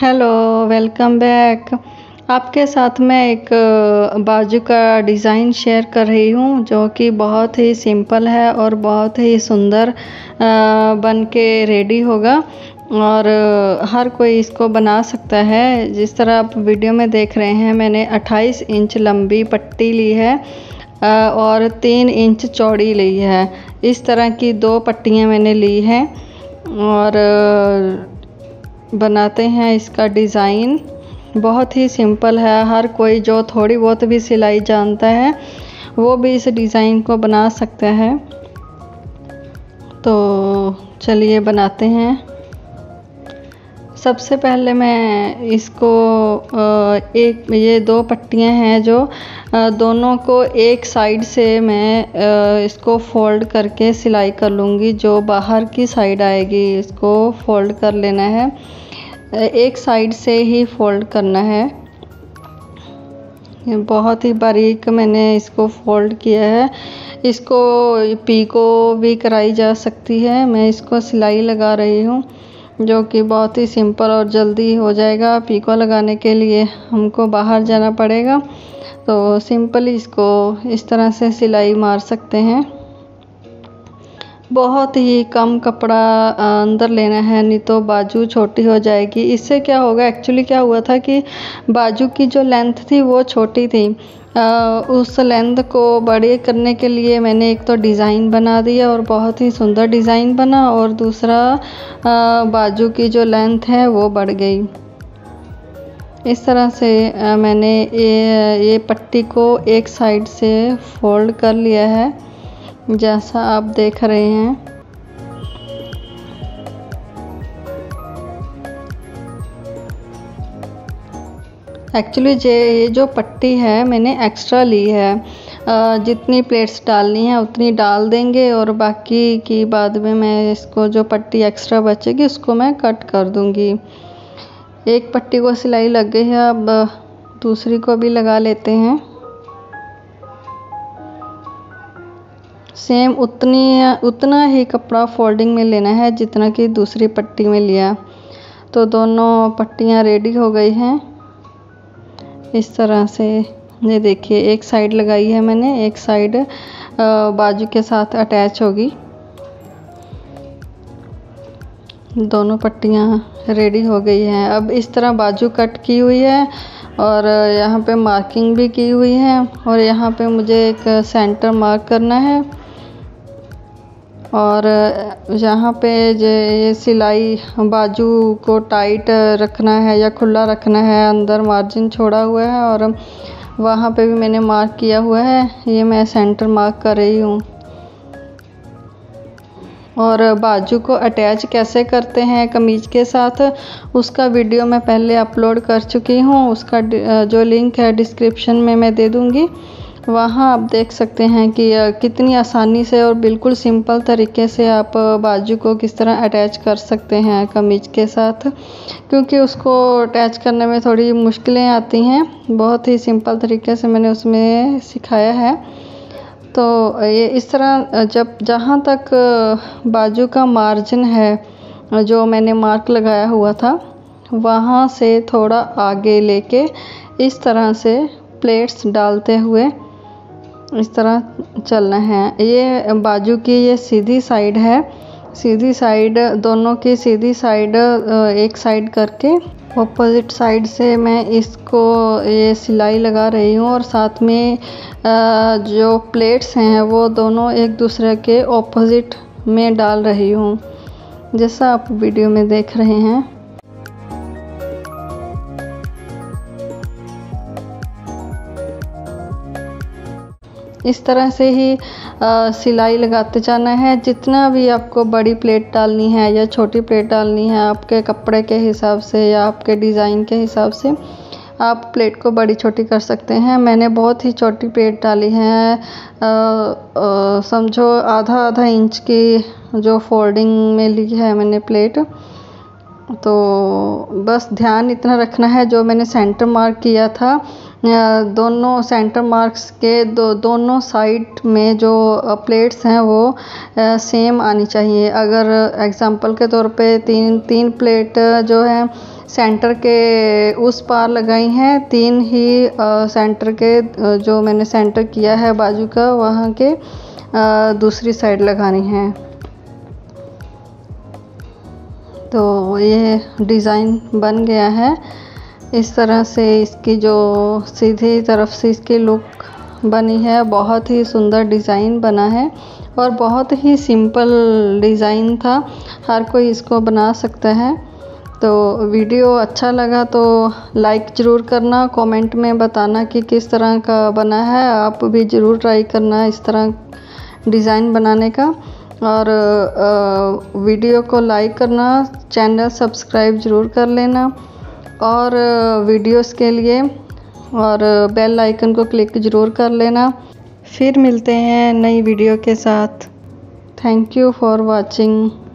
Hello, welcome back. आपके साथ मैं एक बाजू का डिज़ाइन शेयर कर रही हूँ जो कि बहुत ही सिंपल है और बहुत ही सुंदर बन के रेडी होगा और हर कोई इसको बना सकता है। जिस तरह आप वीडियो में देख रहे हैं, मैंने 28 इंच लंबी पट्टी ली है और 3 इंच चौड़ी ली है। इस तरह की 2 पट्टियाँ मैंने ली हैं और बनाते हैं इसका डिज़ाइन। बहुत ही सिंपल है, हर कोई जो थोड़ी बहुत भी सिलाई जानता है वो भी इस डिज़ाइन को बना सकता है। तो चलिए बनाते हैं। सबसे पहले मैं इसको ये 2 पट्टियाँ हैं जो दोनों को एक साइड से मैं इसको फोल्ड करके सिलाई कर लूँगी। जो बाहर की साइड आएगी इसको फोल्ड कर लेना है, एक साइड से ही फोल्ड करना है। बहुत ही बारीक मैंने इसको फोल्ड किया है। इसको पीको भी कराई जा सकती है। मैं इसको सिलाई लगा रही हूँ जो कि बहुत ही सिंपल और जल्दी हो जाएगा। पीको लगाने के लिए हमको बाहर जाना पड़ेगा, तो सिंपली इसको इस तरह से सिलाई मार सकते हैं। बहुत ही कम कपड़ा अंदर लेना है, नहीं तो बाजू छोटी हो जाएगी। इससे क्या होगा, एक्चुअली क्या हुआ था कि बाजू की जो लेंथ थी वो छोटी थी। उस लेंथ को बड़े करने के लिए मैंने एक तो डिज़ाइन बना दिया और बहुत ही सुंदर डिज़ाइन बना, और दूसरा बाजू की जो लेंथ है वो बढ़ गई। इस तरह से मैंने ये पट्टी को एक साइड से फोल्ड कर लिया है जैसा आप देख रहे हैं। एक्चुअली ये जो पट्टी है मैंने एक्स्ट्रा ली है। जितनी प्लेट्स डालनी है उतनी डाल देंगे और बाकी की बाद में मैं इसको जो पट्टी एक्स्ट्रा बचेगी उसको मैं कट कर दूंगी। एक पट्टी को सिलाई लग गई है, अब दूसरी को भी लगा लेते हैं। सेम उतना ही कपड़ा फोल्डिंग में लेना है जितना कि दूसरी पट्टी में लिया। तो दोनों पट्टियाँ रेडी हो गई हैं। इस तरह से ये देखिए, एक साइड लगाई है मैंने, एक साइड बाजू के साथ अटैच होगी। दोनों पट्टियाँ रेडी हो गई हैं। अब इस तरह बाजू कट की हुई है और यहाँ पे मार्किंग भी की हुई है, और यहाँ पे मुझे एक सेंटर मार्क करना है। और यहाँ पे ये सिलाई बाजू को टाइट रखना है या खुला रखना है, अंदर मार्जिन छोड़ा हुआ है और वहाँ पे भी मैंने मार्क किया हुआ है। ये मैं सेंटर मार्क कर रही हूँ। और बाजू को अटैच कैसे करते हैं कमीज के साथ, उसका वीडियो मैं पहले अपलोड कर चुकी हूँ। उसका जो लिंक है डिस्क्रिप्शन में मैं दे दूँगी। वहाँ आप देख सकते हैं कि कितनी आसानी से और बिल्कुल सिंपल तरीके से आप बाजू को किस तरह अटैच कर सकते हैं कमीज के साथ, क्योंकि उसको अटैच करने में थोड़ी मुश्किलें आती हैं। बहुत ही सिंपल तरीके से मैंने उसमें सिखाया है। तो ये इस तरह जहाँ तक बाजू का मार्जिन है जो मैंने मार्क लगाया हुआ था, वहाँ से थोड़ा आगे लेके इस तरह से प्लेट्स डालते हुए इस तरह चलना है। ये बाजू की ये सीधी साइड है, सीधी साइड दोनों की सीधी साइड एक साइड करके ऑपोजिट साइड से मैं इसको ये सिलाई लगा रही हूँ, और साथ में जो प्लेट्स हैं वो दोनों एक दूसरे के ऑपोजिट में डाल रही हूँ, जैसा आप वीडियो में देख रहे हैं। इस तरह से ही सिलाई लगाते जाना है। जितना भी आपको बड़ी प्लेट डालनी है या छोटी प्लेट डालनी है, आपके कपड़े के हिसाब से या आपके डिज़ाइन के हिसाब से आप प्लेट को बड़ी छोटी कर सकते हैं। मैंने बहुत ही छोटी प्लेट डाली है, समझो आधा इंच की जो फोल्डिंग में ली है मैंने प्लेट। तो बस ध्यान इतना रखना है, जो मैंने सेंटर मार्क किया था दोनों सेंटर मार्क्स के दोनों साइड में जो प्लेट्स हैं वो सेम आनी चाहिए। अगर एग्जांपल के तौर पे तीन प्लेट जो है सेंटर के उस पार लगाई हैं, 3 ही सेंटर के जो मैंने सेंटर किया है बाजू का वहाँ के दूसरी साइड लगानी है। तो ये डिज़ाइन बन गया है। इस तरह से इसकी जो सीधी तरफ से इसकी लुक बनी है, बहुत ही सुंदर डिज़ाइन बना है और बहुत ही सिंपल डिज़ाइन था, हर कोई इसको बना सकता है। तो वीडियो अच्छा लगा तो लाइक ज़रूर करना, कमेंट में बताना कि किस तरह का बना है। आप भी ज़रूर ट्राई करना इस तरह डिज़ाइन बनाने का, और वीडियो को लाइक करना, चैनल सब्सक्राइब ज़रूर कर लेना और वीडियोस के लिए और बेल आइकन को क्लिक ज़रूर कर लेना। फिर मिलते हैं नई वीडियो के साथ। Thank you for watching.